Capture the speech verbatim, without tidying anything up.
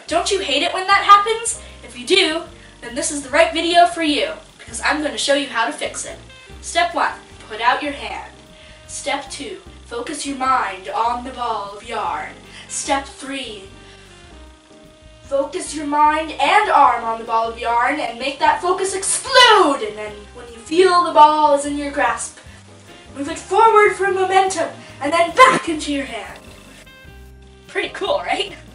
Don't you hate it when that happens? If you do, then this is the right video for you, because I'm going to show you how to fix it. Step one, put out your hand. Step two, focus your mind on the ball of yarn. Step three, focus your mind and arm on the ball of yarn and make that focus explode. And then when you feel the ball is in your grasp, move it forward for momentum and then back into your hand. Pretty cool, right?